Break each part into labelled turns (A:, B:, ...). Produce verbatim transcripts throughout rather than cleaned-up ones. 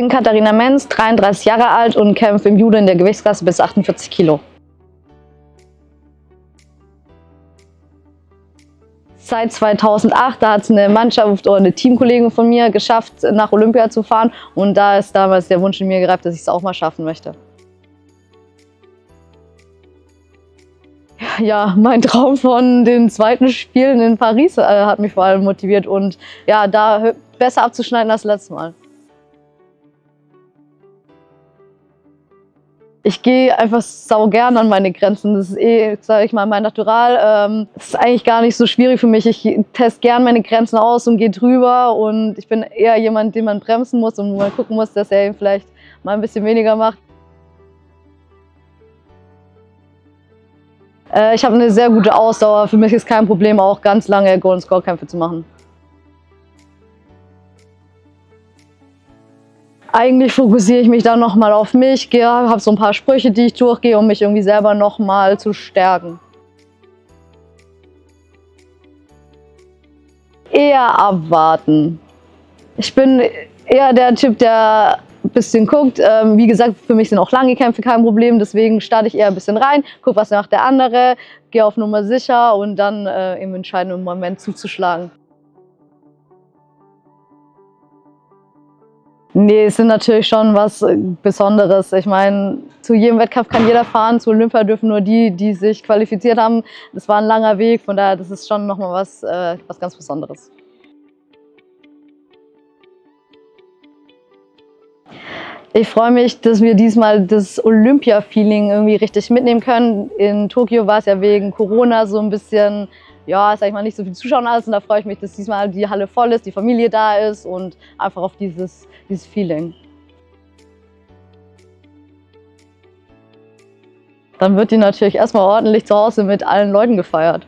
A: bin Katharina Menz, dreiunddreißig Jahre alt und kämpfe im Judo in der Gewichtsklasse bis achtundvierzig Kilo. Seit zweitausendacht, da hat es eine Mannschaft oder eine Teamkollegin von mir geschafft, nach Olympia zu fahren. Und da ist damals der Wunsch in mir gereift, dass ich es auch mal schaffen möchte. Ja, mein Traum von den zweiten Spielen in Paris äh, hat mich vor allem motiviert und ja, da besser abzuschneiden als letztes Mal. Ich gehe einfach sau gern an meine Grenzen. Das ist eh, sage ich mal, mein Natural. Ähm, das ist eigentlich gar nicht so schwierig für mich. Ich teste gern meine Grenzen aus und gehe drüber. Und ich bin eher jemand, den man bremsen muss und mal gucken muss, dass er ihn vielleicht mal ein bisschen weniger macht. Äh, ich habe eine sehr gute Ausdauer. Für mich ist kein Problem, auch ganz lange Golden-Score-Kämpfe zu machen. Eigentlich fokussiere ich mich dann nochmal auf mich, habe so ein paar Sprüche, die ich durchgehe, um mich irgendwie selber nochmal zu stärken. Eher abwarten. Ich bin eher der Typ, der ein bisschen guckt. Wie gesagt, für mich sind auch lange Kämpfe kein Problem, deswegen starte ich eher ein bisschen rein, gucke, was macht der andere, gehe auf Nummer sicher und dann äh, im entscheidenden Moment zuzuschlagen. Nee, es sind natürlich schon was Besonderes. Ich meine, zu jedem Wettkampf kann jeder fahren, zu Olympia dürfen nur die, die sich qualifiziert haben. Das war ein langer Weg, von daher das ist schon nochmal was, äh, was ganz Besonderes. Ich freue mich, dass wir diesmal das Olympia-Feeling irgendwie richtig mitnehmen können. In Tokio war es ja wegen Corona so ein bisschen, ja, sag ich mal, nicht so viel Zuschauer alles. Und da freue ich mich, dass diesmal die Halle voll ist, die Familie da ist und einfach auf dieses, dieses Feeling. Dann wird die natürlich erstmal ordentlich zu Hause mit allen Leuten gefeiert.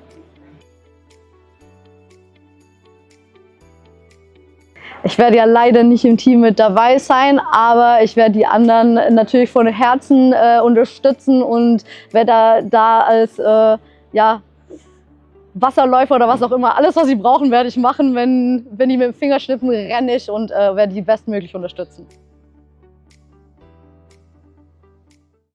A: Ich werde ja leider nicht im Team mit dabei sein, aber ich werde die anderen natürlich von Herzen äh, unterstützen und werde da, da als äh, ja, Wasserläufer oder was auch immer, alles was sie brauchen, werde ich machen. Wenn, wenn die mit dem Finger schnippen, renne ich und äh, werde die bestmöglich unterstützen.